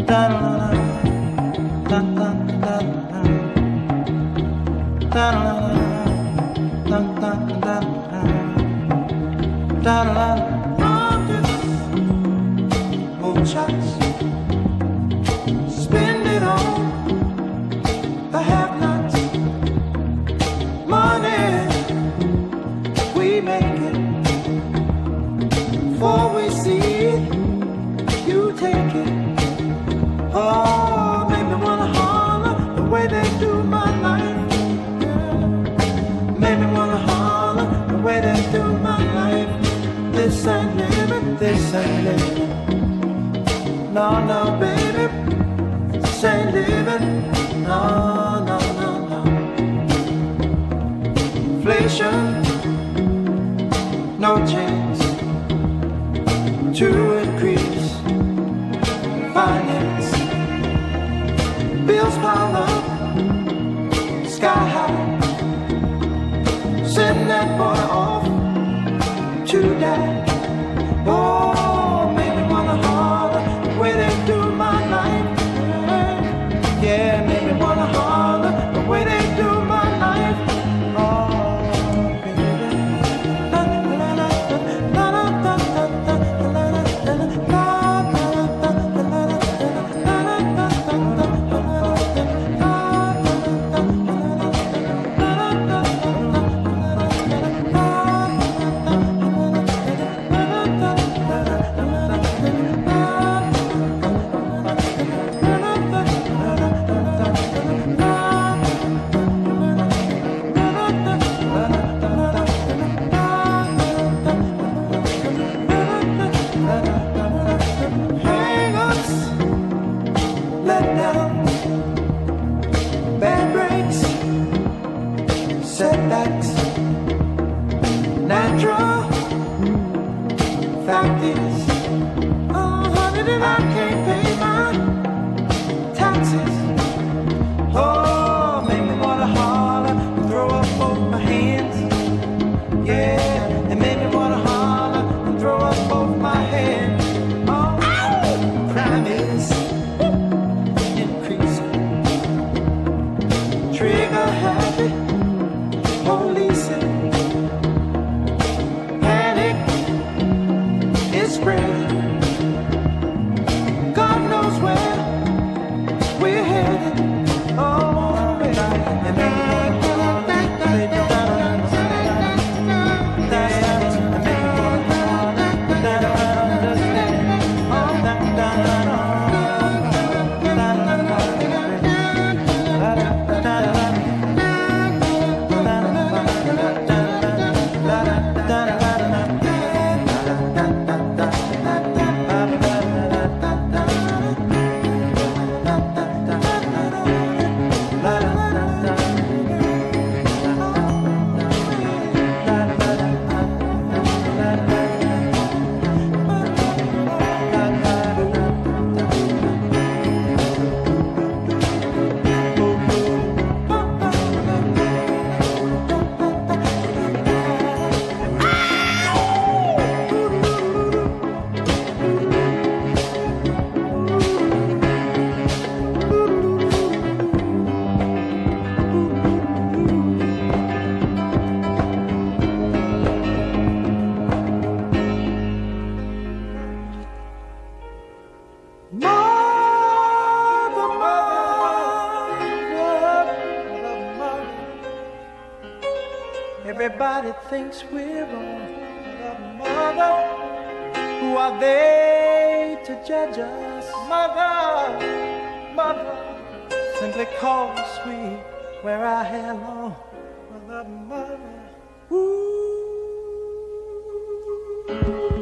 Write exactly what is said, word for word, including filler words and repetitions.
Moonshots, spend it on the have-nots. Money, we make it. Before we see it, you take it. Oh, make me wanna holler the way they do my life. Make me wanna holler the way they do my life. This ain't living, this ain't living. No, no, baby, this ain't living. No, no, no, no. Inflation, no chance to increase finance. Bills pile up, sky high. Send that boy off to die. Oh, make me wanna holler the way they do my life. Yeah, make me wanna holler the way they do my life. Oh, baby. Setbacks, natural. Fact is, oh honey, that I can't pay my taxes. Oh, make me wanna holler and throw up both my hands. Yeah, and make me wanna holler and throw up both my hands. Oh, crime is increasing. Trigger happy. Policing, panic is spreading. God knows where we're headed. Oh, and I and everybody thinks we're wrong. Mother, who are they to judge us? Mother, mother, simply cause we wear our hair long. Mother, mother, ooh.